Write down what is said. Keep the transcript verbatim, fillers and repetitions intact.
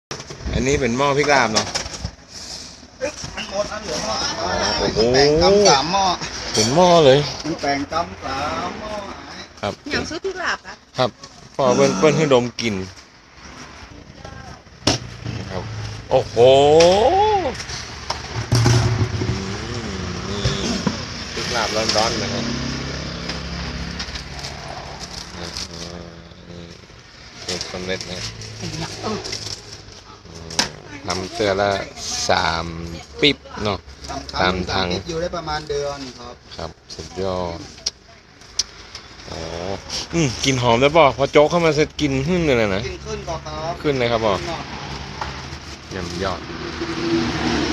อันนี้เป็นหม้อพริกลาบเนาะมันหมดอันเหลือหม้อโอ้โหแปลงกำสามหม้อเป็นหม้อเลยมันแปลงกำสามหม้อครับอย่างซื้อพริกลาบอะครับพอเปิ้ลเปิ้ลให้ดมกลิ่นนะครับโอ้โหนี่พริกลาบร้อนๆนะครับนี่สูตรสำเร็จนะทำเสื้อละสามปิ๊บเนาะตามทางอยู่ได้ประมาณเดือนครับครับสุดยอดอ๋ออืมกลิ่นหอมแล้วป่ะพอโจ๊กเข้ามาเสร็จกลิ่นขึ้นเลยนะกินขึ้นก่อนครับขึ้นเลยครับป่ะเยี่ยมยอด